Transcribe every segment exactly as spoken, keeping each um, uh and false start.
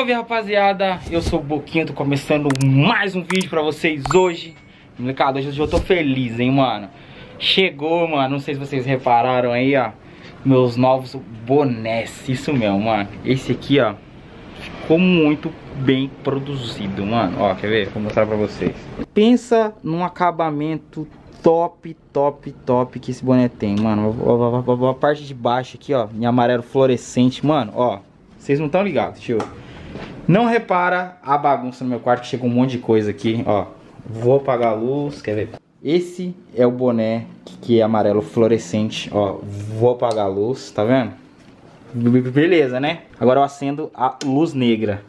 Salve, rapaziada, eu sou o Boquinha, tô começando mais um vídeo pra vocês hoje. Molecada, hoje eu tô feliz, hein, mano. Chegou, mano, não sei se vocês repararam aí, ó, meus novos bonés, isso mesmo, mano. Esse aqui, ó, ficou muito bem produzido, mano. Ó, quer ver? Vou mostrar pra vocês. Pensa num acabamento top, top, top que esse boné tem, mano. A parte de baixo aqui, ó, em amarelo fluorescente, mano, ó. Vocês não estão ligados, tio. Não repara a bagunça no meu quarto, que chega um monte de coisa aqui, ó. Vou apagar a luz, quer ver? Esse é o boné que é amarelo fluorescente, ó. Vou apagar a luz, tá vendo? Beleza, né? Agora eu acendo a luz negra.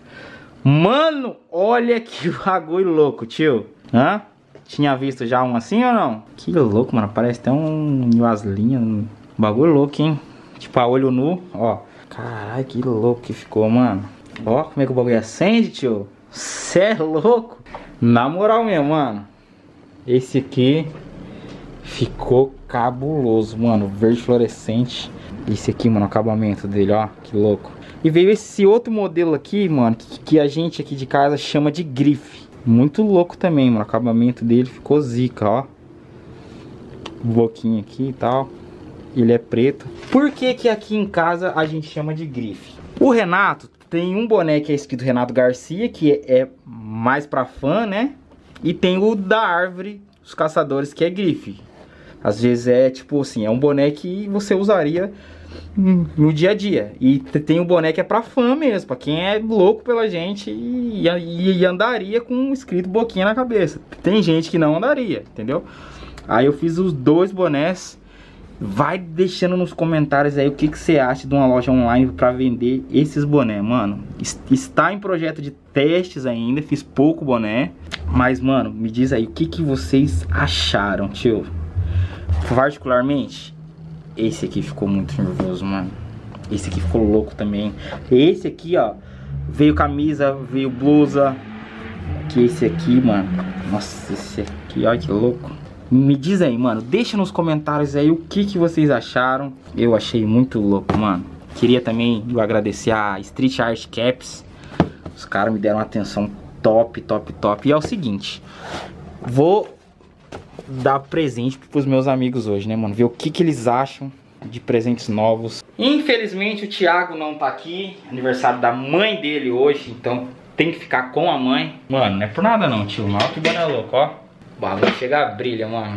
Mano, olha que bagulho louco, tio. Hã? Tinha visto já um assim ou não? Que louco, mano. Parece até um vaselinha. Um bagulho louco, hein? Tipo a olho nu, ó. Caralho, que louco que ficou, mano. Ó, como é que o bagulho acende, tio? Cê é louco. Na moral mesmo, mano. Esse aqui ficou cabuloso, mano. Verde fluorescente. Esse aqui, mano, o acabamento dele, ó. Que louco. E veio esse outro modelo aqui, mano, que, que a gente aqui de casa chama de grife. Muito louco também, mano. O acabamento dele ficou zica, ó. Boquinha aqui e tal. Ele é preto. Por que que aqui em casa a gente chama de grife? O Renato tem um boné que é escrito Renato Garcia, que é mais pra fã, né? E tem o da árvore, os caçadores, que é grife. Às vezes é tipo assim, é um boné que você usaria no dia a dia. E tem o boné que é pra fã mesmo, pra quem é louco pela gente e, e, e andaria com um escrito Boquinha na cabeça. Tem gente que não andaria, entendeu? Aí eu fiz os dois bonés. Vai deixando nos comentários aí o que, que você acha de uma loja online pra vender esses bonés, mano. Está em projeto de testes ainda, fiz pouco boné. Mas, mano, me diz aí o que, que vocês acharam, tio. Particularmente, esse aqui ficou muito nervoso, mano. Esse aqui ficou louco também. Esse aqui, ó, veio camisa, veio blusa. Que esse aqui, mano. Nossa, esse aqui, olha que louco. Me diz aí, mano, deixa nos comentários aí o que, que vocês acharam. Eu achei muito louco, mano. Queria também agradecer a Street Art Caps. Os caras me deram uma atenção top, top, top. E é o seguinte, vou dar presente pros meus amigos hoje, né, mano? Ver o que, que eles acham de presentes novos. Infelizmente o Thiago não tá aqui. Aniversário da mãe dele hoje, então tem que ficar com a mãe. Mano, não é por nada não, tio. Mal que boné louco, ó. O bagulho chega a brilha, mano.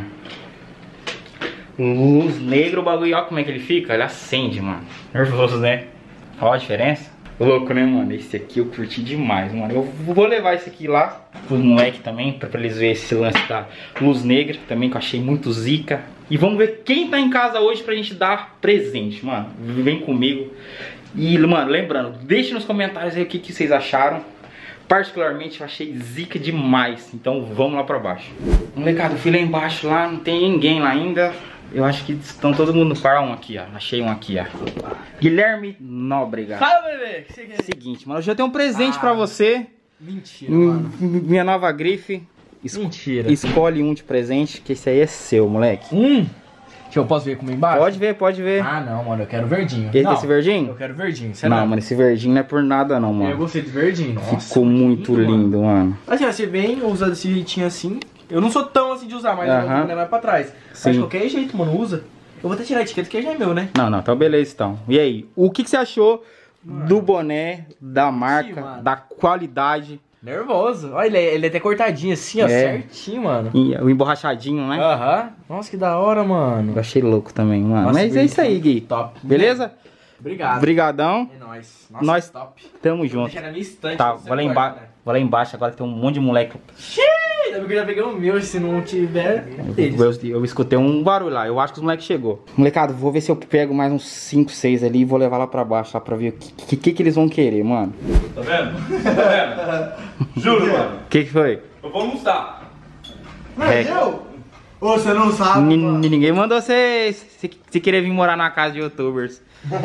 Luz negra, o bagulho, ó como é que ele fica. Ele acende, mano. Nervoso, né? Olha a diferença. Louco, né, mano? Esse aqui eu curti demais, mano. Eu vou levar esse aqui lá pros moleques também, pra, pra eles verem esse lance da luz negra também, que eu achei muito zica. E vamos ver quem tá em casa hoje pra gente dar presente, mano. Vem comigo. E, mano, lembrando, deixe nos comentários aí o que, que vocês acharam. Particularmente eu achei zica demais. Então vamos lá pra baixo. Molecada, eu fui lá embaixo, lá não tem ninguém lá ainda. Eu acho que estão todo mundo para um aqui, ó. Achei um aqui, ó. Guilherme Nóbrega. Fala, bebê. Que você quer? Seguinte, mano, eu já tenho um presente ah, pra você. Mentira, mano. Minha nova grife. Es Mentira. Escolhe um de presente, que esse aí é seu, moleque. Hum. Deixa eu, posso ver como embaixo? Pode ver, pode ver. Ah, não, mano, eu quero verdinho. Esse, não, esse verdinho? Eu quero verdinho. Não, não, mano, esse verdinho não é por nada não, mano. Eu gostei de verdinho, nossa. Ficou muito lindo, lindo mano. mano. Assim, ó, você vem, usa desse jeitinho assim. Eu não sou tão assim de usar, mas uh-huh. Eu vou mais pra trás. Sim. Mas de qualquer jeito, mano, usa. Eu vou até tirar a etiqueta, que já é meu, né? Não, não, então beleza, então. E aí, o que, que você achou mano, do boné, da marca, sim, da qualidade? Nervoso. Olha, ele é, ele é até cortadinho assim, ó, é. certinho, mano. E, o emborrachadinho, né? Aham. Uhum. Nossa, que da hora, mano. Eu achei louco também, mano. Nossa, mas é isso aí, Gui. Top. Beleza? Obrigado. Obrigadão. É nóis. Nossa, nós top. Tamo junto. Deixa na minha estante. Tá, vou lá, emba né? vou lá embaixo agora que tem um monte de moleque. Xiii, eu já peguei o meu, se não tiver... Eu, eu, eu escutei um barulho lá, eu acho que os moleques chegou. Molecado, vou ver se eu pego mais uns cinco, seis ali e vou levar lá pra baixo, lá pra ver o que, que, que eles vão querer, mano. Tá vendo? Tá vendo? Juro, mano. O que que foi? Eu vou almoçar. Mas é. eu? Ô, você não sabe, N mano. Ninguém mandou você se, se querer vir morar na casa de youtubers.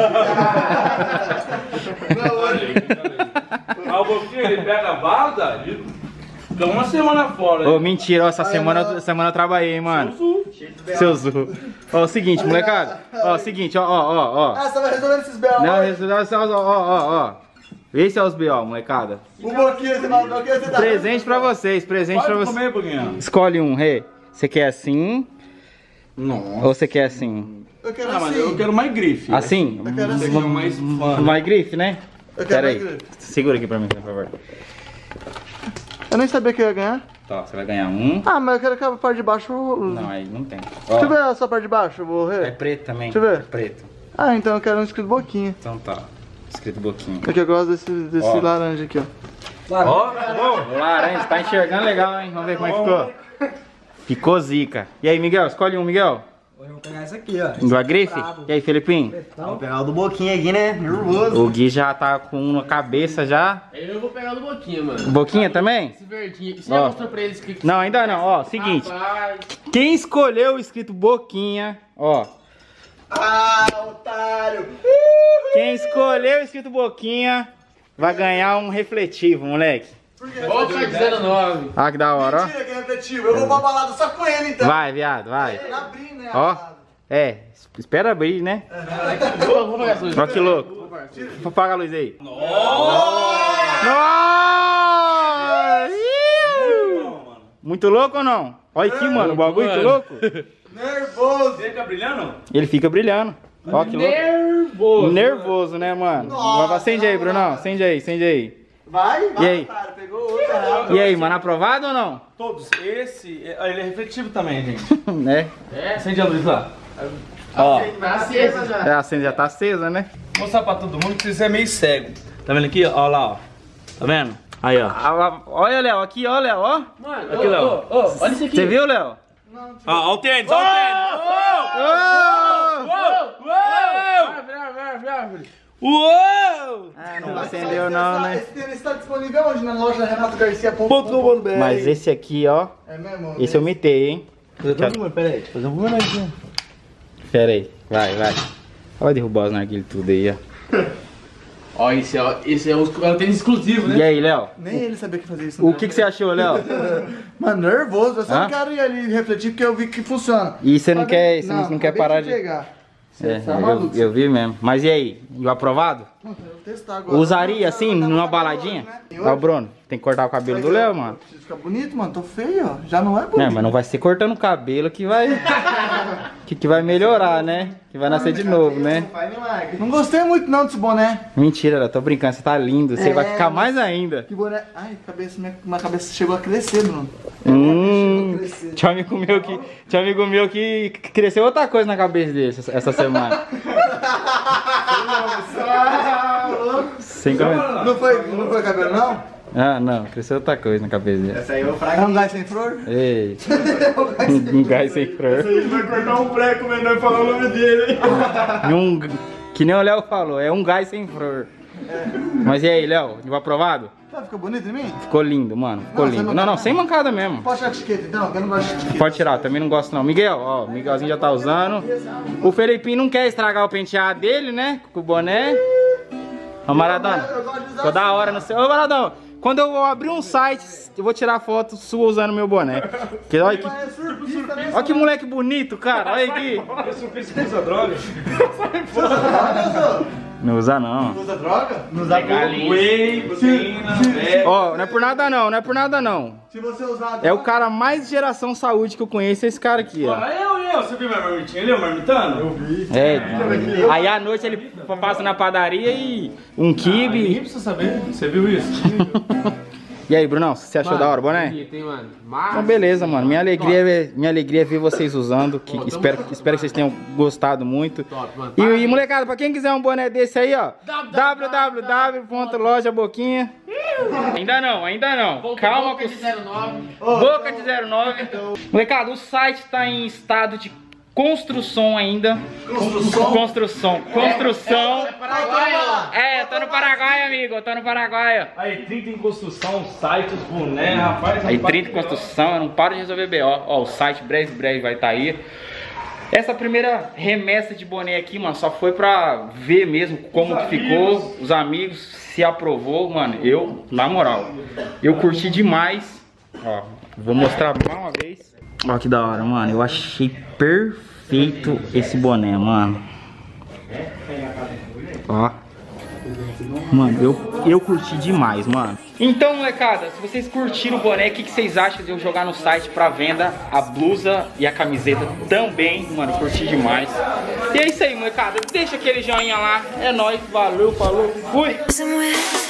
Ah, o Boquinha, ele pega a vaza e fica uma semana fora. Ô, mentira, ó, essa semana, essa semana eu trabalhei, hein, mano. Seu Zu. Ó, o seguinte, molecada. Ó, o seguinte, ó, ó, ó, ó. Ah, você vai resolvendo esses B O. Não, resolveu, ó, ó, ó, ó. Esse é os B O, molecada. O Boquinha, você vai o que você dá? Presente pra vocês, presente pra vocês. Comer, Boquinha. Escolhe um, Rê. Você quer assim? Nossa. Ou você quer assim? Eu quero Ah, mas assim. eu quero mais grife. Assim? Eu quero assim. Eu quero mais fã. Mais grife, né? Eu quero Pera aí. mais grife. Segura aqui pra mim, por favor. Eu nem sabia que eu ia ganhar. Tá, você vai ganhar um. Ah, mas eu quero que a parte de baixo... Não, aí não tem. Ó, Deixa eu ver a sua parte de baixo, eu vou é ver. preto também. Deixa eu ver. É preto. Ah, então eu quero um escrito Boquinha. Então tá. Escrito boquinha. Porque eu gosto desse, desse Ó. laranja aqui, ó. Ó, tá bom. Laranja, tá enxergando legal, hein? Vamos ver como é que ficou. Ficou zica. E aí, Miguel? Escolhe um, Miguel. Eu vou pegar esse aqui, ó. Do Agrife? E aí, Felipinho? Vou pegar o do Boquinha aqui, né? Nervoso. O Gui já tá com um na cabeça já. Eu vou pegar do Boquinha, mano. Boquinha também? Esse verdinho. Você Ó. já mostrou pra eles que... Não, ainda não. Ó, seguinte. Rapaz. Quem escolheu o escrito Boquinha, ó. Ah, otário! Quem escolheu o escrito Boquinha vai ganhar um refletivo, moleque. Boca dezenove. Ah, que da hora, Mentira que é refletivo. Eu vou pra balada só com ele, ó. então. Vai, viado, vai. Ele abrir, né? a Ó. balada. É, espera abrir, né? Vou, vou pegar essa luz. Ó que louco. Apaga a luz aí. Nossa! Ih! Muito louco ou não? Olha aqui, mano, o bagulho muito louco. Nervoso! Você fica brilhando? Ele fica brilhando. Ó que louco. Nervoso. Nervoso, né, mano? Nossa, Acende aí, Brunão. Acende aí, acende aí. Vai, vai, E aí? otário. Pegou outro errado. E aí, mano, aprovado ou não? Todos. Esse, é- ele é refletivo também, gente. Né? Acende a luz lá. Ó, Tá acesa já. é, acende já tá acesa, né? Vou mostrar pra todo mundo que você é meio cego. Tá vendo aqui? Ó lá, ó. Tá vendo? Aí, ó. Ah, ah, olha, Léo, aqui, ó, Léo, ó. Mano, Aqui, ô, Léo. ô, ô, olha isso aqui. Você viu, Léo? Ó, ó o tênis, ó o tênis. Uou! Vai, vai, vai, vai, vai. Uou! Ah, não acendeu não, né? Esse tênis está disponível hoje na loja renato garcia ponto com ponto br. Mas esse aqui, ó, É mesmo? esse eu mitei, hein? Pera aí, fazer um boneco aqui. Pera aí, vai, vai. Vai derrubar os narguilhos tudo aí, ó. Ó, esse é, o- esse é o, é o tênis exclusivo, né? E aí, Léo? Nem ele sabia que fazia isso. O não. que, que você achou, Léo? Mano, nervoso. Eu só Hã? não quero ir ali refletir porque eu vi que funciona. E você não Acabei- quer, você não, não quer acabei parar de... pegar. Você É, tá eu, maluco? eu vi mesmo. Mas e aí? E o aprovado? Não, eu vou testar agora. Usaria assim, Não, numa não, baladinha? né? Ó, Bruno, tem que cortar o cabelo do Léo, mano. Preciso ficar bonito, mano. Tô feio, ó. Já não é bonito. Não, mas não vai ser cortando o cabelo que vai... que, que vai melhorar, né? Que vai nascer de novo, né? Não gostei muito não desse boné. Mentira, Léo, tô brincando, você tá lindo. Você É, vai ficar mas- mais ainda. Que boné. Ai, cabeça, minha, minha cabeça chegou a crescer, Bruno. Hum, tinha um amigo meu que, tinha um amigo meu que cresceu outra coisa na cabeça dele essa, essa semana. Sem comentário. Não foi, não foi cabelo, não? Ah, não, cresceu outra coisa na cabeça dele. Essa aí eu É um gás sem flor? Ei, um gás sem flor. Vai cortar um pré como ele não falar o nome dele. E um, que nem o Léo falou, é um gás sem flor. Mas e aí, Léo, de aprovado? Tá, ficou bonito em mim? Ficou lindo, mano, ficou Não, você lindo. não Não, tá- não, sem mancada mesmo. Pode tirar a etiqueta então, que eu não gosto de etiqueta. Pode tirar, também não gosto não. Miguel, ó, o Miguelzinho já tá usando. O Felipinho não quer estragar o penteado dele, né? Com o boné. Ô, Maradão, Eu gosto de usar toda assim, hora no seu... Ô, Maradão, quando eu abrir um site, eu vou tirar foto sua usando meu boné. Porque olha que, mas é surfista, né? olha que moleque bonito, cara. Olha aqui. Eu sou que usa droga. Não usa não. Usa droga? Não usa Whey, proteína, é. Ó, não é por nada não, não é por nada não. Se você usar É o cara mais geração saúde que eu conheço, é esse cara aqui, ó. Ah, eu, eu, você viu minha marmitinha ali, o marmitano? Eu vi. É, aí à noite ele passa na padaria e um quibe. Ninguém precisa saber, você viu isso? E aí, Brunão, você achou da hora o boné? Bonito, hein, mano? Mas... Então beleza, mano. Minha alegria, é, minha alegria é ver vocês usando. Que espero, espero que vocês tenham gostado muito. Top, mano. E, e molecada, pra quem quiser um boné desse aí, ó, w w w ponto loja boquinha. Ainda não, ainda não. Calma Boca com de zero nove. Boca de zero nove. Molecada, o site tá em estado de construção ainda. Construção. Construção. Construção. É Paraguai, ó. É, eu tô no Paraguai, amigo. Eu tô no Paraguai, ó. Aí, trinta em construção, sites, boné, rapaz. Aí trinta em construção, eu não paro de resolver B O. Ó, o site breve, breve vai estar aí. Essa primeira remessa de boné aqui, mano, só foi pra ver mesmo como que ficou, os amigos, se aprovou, mano. Eu, na moral, eu curti demais. Ó, vou mostrar mais uma vez. Ó que da hora, mano. Eu achei perfeito esse boné, mano. Ó. Mano, eu, eu curti demais, mano. Então, molecada, se vocês curtiram o boné, o que, que vocês acham de eu jogar no site pra venda a blusa e a camiseta também? Mano, curti demais. E é isso aí, molecada. Deixa aquele joinha lá. É nóis, valeu, falou, fui!